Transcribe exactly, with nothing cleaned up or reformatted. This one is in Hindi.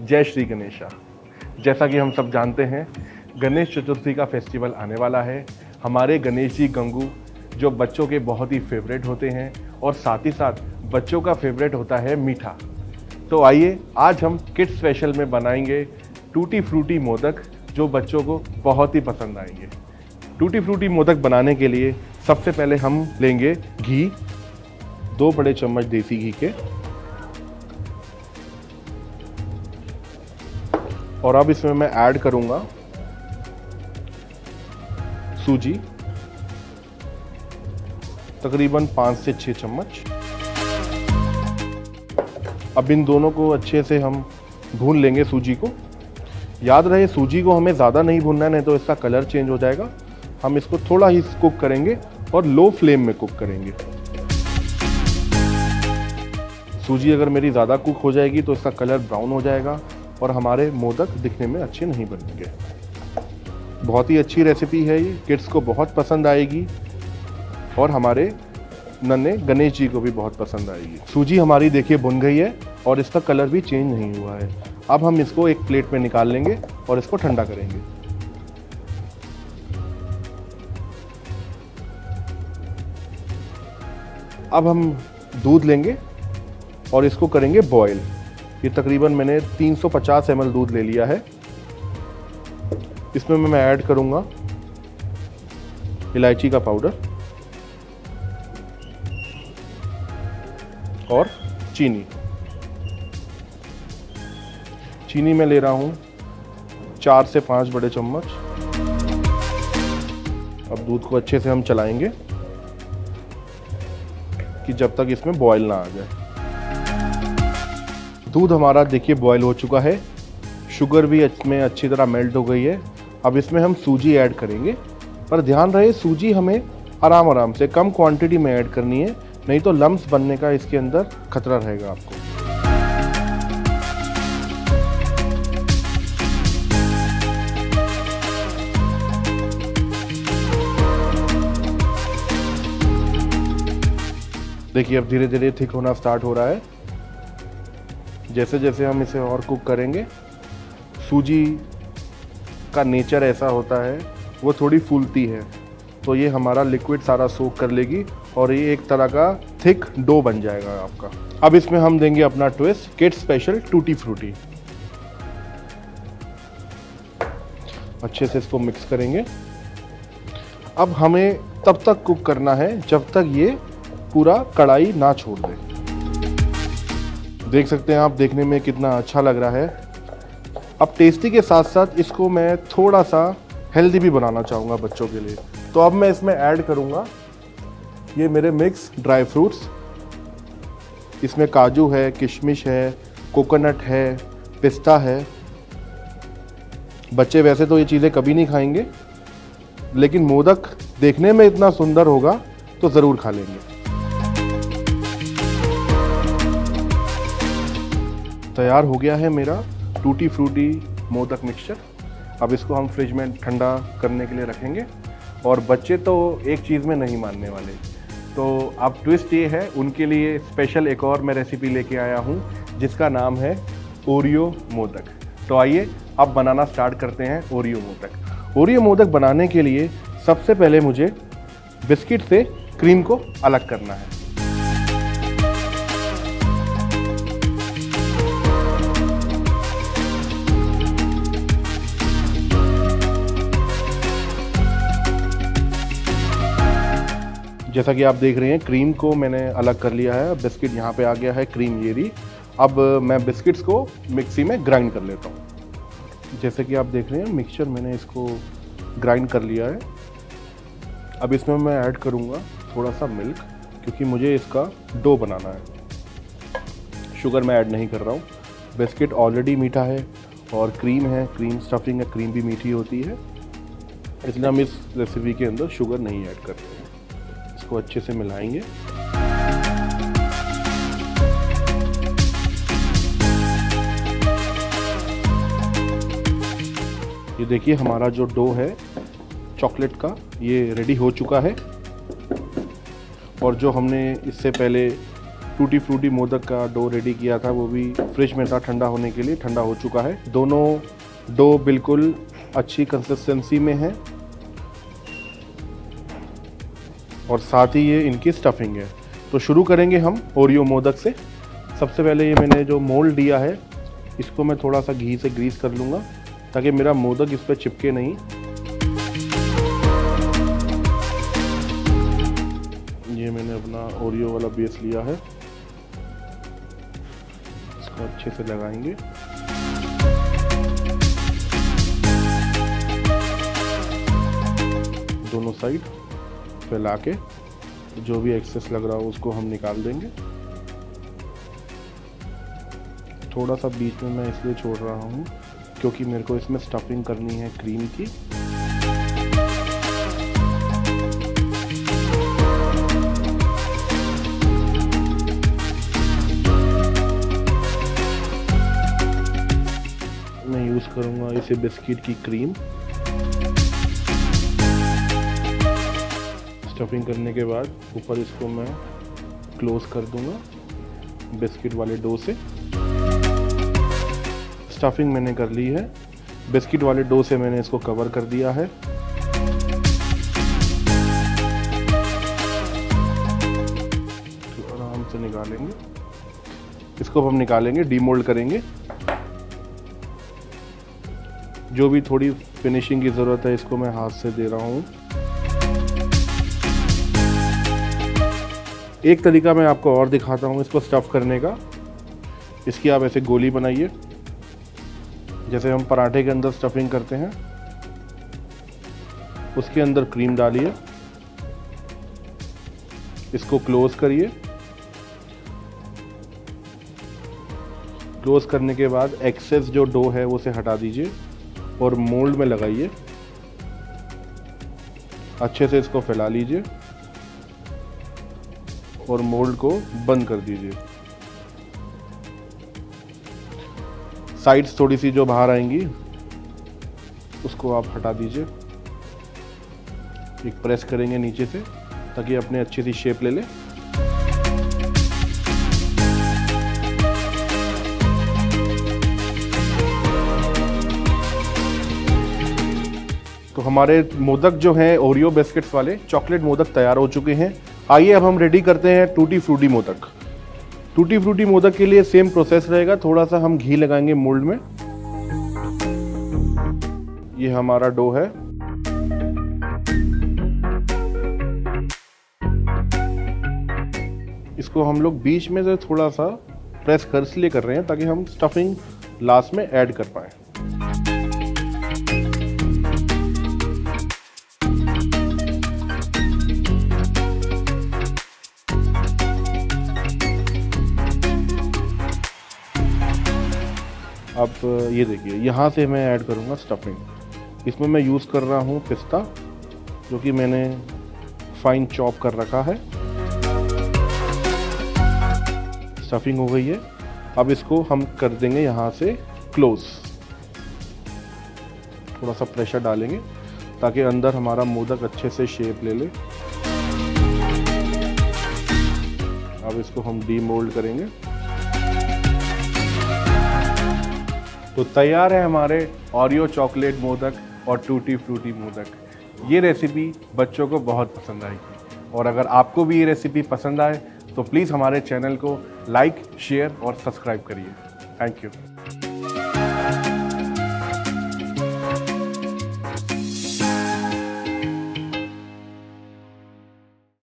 जय श्री गणेशा। जैसा कि हम सब जानते हैं, गणेश चतुर्थी का फेस्टिवल आने वाला है। हमारे गणेश जी गंगू जो बच्चों के बहुत ही फेवरेट होते हैं और साथ ही साथ बच्चों का फेवरेट होता है मीठा। तो आइए आज हम किड्स स्पेशल में बनाएंगे टूटी फ्रूटी मोदक जो बच्चों को बहुत ही पसंद आएंगे। टूटी फ्रूटी मोदक बनाने के लिए सबसे पहले हम लेंगे घी, दो बड़े चम्मच देसी घी के, और अब इसमें मैं ऐड करूंगा सूजी, तकरीबन पाँच से छः चम्मच। अब इन दोनों को अच्छे से हम भून लेंगे सूजी को। याद रहे सूजी को हमें ज़्यादा नहीं भूनना है, नहीं तो इसका कलर चेंज हो जाएगा। हम इसको थोड़ा ही कुक करेंगे और लो फ्लेम में कुक करेंगे। सूजी अगर मेरी ज़्यादा कुक हो जाएगी तो इसका कलर ब्राउन हो जाएगा और हमारे मोदक दिखने में अच्छे नहीं बनेंगे। बहुत ही अच्छी रेसिपी है ये, किड्स को बहुत पसंद आएगी और हमारे नन्हे गणेश जी को भी बहुत पसंद आएगी। सूजी हमारी देखिए भुन गई है और इसका कलर भी चेंज नहीं हुआ है। अब हम इसको एक प्लेट में निकाल लेंगे और इसको ठंडा करेंगे। अब हम दूध लेंगे और इसको करेंगे बॉईल। ये तकरीबन मैंने तीन सौ पचास एम एल दूध ले लिया है। इसमें मैं ऐड करूंगा इलायची का पाउडर और चीनी। चीनी मैं ले रहा हूं चार से पाँच बड़े चम्मच। अब दूध को अच्छे से हम चलाएंगे कि जब तक इसमें बॉईल ना आ जाए। दूध हमारा देखिए बॉईल हो चुका है, शुगर भी इसमें अच्छी तरह मेल्ट हो गई है। अब इसमें हम सूजी ऐड करेंगे, पर ध्यान रहे सूजी हमें आराम आराम से कम क्वांटिटी में ऐड करनी है, नहीं तो लम्स बनने का इसके अंदर खतरा रहेगा आपको। देखिए अब धीरे धीरे थिक होना स्टार्ट हो रहा है। जैसे जैसे हम इसे और कुक करेंगे, सूजी का नेचर ऐसा होता है वो थोड़ी फूलती है, तो ये हमारा लिक्विड सारा सोक कर लेगी और ये एक तरह का थिक डो बन जाएगा आपका। अब इसमें हम देंगे अपना twist, kids special tutti frutti. अच्छे से इसको मिक्स करेंगे। अब हमें तब तक कुक करना है जब तक ये पूरा कढ़ाई ना छोड़ दे। देख सकते हैं आप, देखने में कितना अच्छा लग रहा है। अब टेस्टी के साथ साथ इसको मैं थोड़ा सा हेल्दी भी बनाना चाहूँगा बच्चों के लिए, तो अब मैं इसमें ऐड करूँगा ये मेरे मिक्स ड्राई फ्रूट्स। इसमें काजू है, किशमिश है, कोकोनट है, पिस्ता है। बच्चे वैसे तो ये चीज़ें कभी नहीं खाएंगे, लेकिन मोदक देखने में इतना सुंदर होगा तो ज़रूर खा लेंगे। तैयार हो गया है मेरा टूटी फ्रूटी मोदक मिक्सचर। अब इसको हम फ्रिज में ठंडा करने के लिए रखेंगे और बच्चे तो एक चीज़ में नहीं मानने वाले, तो अब ट्विस्ट ये है उनके लिए स्पेशल एक और मैं रेसिपी लेके आया हूँ जिसका नाम है ओरियो मोदक। तो आइए अब बनाना स्टार्ट करते हैं ओरियो मोदक। ओरियो मोदक बनाने के लिए सबसे पहले मुझे बिस्किट से क्रीम को अलग करना है। जैसा कि आप देख रहे हैं क्रीम को मैंने अलग कर लिया है। बिस्किट यहाँ पे आ गया है, क्रीम ये रही। अब मैं बिस्किट्स को मिक्सी में ग्राइंड कर लेता हूँ। जैसे कि आप देख रहे हैं मिक्सचर मैंने इसको ग्राइंड कर लिया है। अब इसमें मैं ऐड करूँगा थोड़ा सा मिल्क, क्योंकि मुझे इसका डो बनाना है। शुगर मैं ऐड नहीं कर रहा हूँ, बिस्किट ऑलरेडी मीठा है और क्रीम है, क्रीम स्टफिंग है, क्रीम भी मीठी होती है, इसलिए हम इस रेसिपी के अंदर शुगर नहीं ऐड करते हैं। इसको अच्छे से मिलाएंगे। ये देखिए हमारा जो डो है चॉकलेट का, ये रेडी हो चुका है। और जो हमने इससे पहले टूटी फ्रूटी मोदक का डो रेडी किया था, वो भी फ्रिज में था ठंडा होने के लिए, ठंडा हो चुका है। दोनों डो बिल्कुल अच्छी कंसिस्टेंसी में है और साथ ही ये इनकी स्टफिंग है। तो शुरू करेंगे हम ओरियो मोदक से। सबसे पहले ये मैंने जो मोल्ड दिया है इसको मैं थोड़ा सा घी से ग्रीस कर लूँगा ताकि मेरा मोदक इस पर चिपके नहीं। ये मैंने अपना ओरियो वाला बेस लिया है, इसको अच्छे से लगाएंगे। दोनों साइड फैला के जो भी एक्सेस लग रहा हो उसको हम निकाल देंगे। थोड़ा सा बीच में मैं इसलिए छोड़ रहा हूँ क्योंकि मेरे को इसमें स्टफिंग करनी है क्रीम की। मैं यूज़ करूँगा इसे बिस्किट की क्रीम। स्टफिंग करने के बाद ऊपर इसको मैं क्लोज कर दूँगा बिस्किट वाले डो से। स्टफिंग मैंने कर ली है, बिस्किट वाले डो से मैंने इसको कवर कर दिया है। तो आराम से निकालेंगे इसको, हम निकालेंगे, डीमोल्ड करेंगे। जो भी थोड़ी फिनिशिंग की ज़रूरत है इसको मैं हाथ से दे रहा हूँ। एक तरीका मैं आपको और दिखाता हूँ इसको स्टफ़ करने का। इसकी आप ऐसे गोली बनाइए जैसे हम पराठे के अंदर स्टफिंग करते हैं, उसके अंदर क्रीम डालिए, इसको क्लोज करिए। क्लोज करने के बाद एक्सेस जो डो है वो उसे हटा दीजिए और मोल्ड में लगाइए। अच्छे से इसको फैला लीजिए और मोल्ड को बंद कर दीजिए। साइड्स थोड़ी सी जो बाहर आएंगी उसको आप हटा दीजिए। एक प्रेस करेंगे नीचे से ताकि अपने अच्छी सी शेप ले ले। तो हमारे मोदक जो हैं ओरियो बिस्किट्स वाले चॉकलेट मोदक तैयार हो चुके हैं। आइए अब हम रेडी करते हैं tutti frutti modak. Tutti frutti modak के लिए सेम प्रोसेस रहेगा। थोड़ा सा हम घी लगाएंगे मोल्ड में। ये हमारा डो है। इसको हम लोग बीच में से थोड़ा सा प्रेस कर इसलिए कर रहे हैं ताकि हम स्टफिंग लास्ट में ऐड कर पाए। अब ये देखिए यहाँ से मैं ऐड करूँगा स्टफिंग। इसमें मैं यूज़ कर रहा हूँ पिस्ता जो कि मैंने फाइन चॉप कर रखा है। स्टफिंग हो गई है। अब इसको हम कर देंगे यहाँ से क्लोज। थोड़ा सा प्रेशर डालेंगे ताकि अंदर हमारा मोदक अच्छे से शेप ले ले। अब इसको हम डीमोल्ड करेंगे। तो तैयार है हमारे ओरियो चॉकलेट मोदक और टूटी फ्रूटी मोदक। ये रेसिपी बच्चों को बहुत पसंद आएगी और अगर आपको भी ये रेसिपी पसंद आए तो प्लीज़ हमारे चैनल को लाइक, शेयर और सब्सक्राइब करिए। Thank you.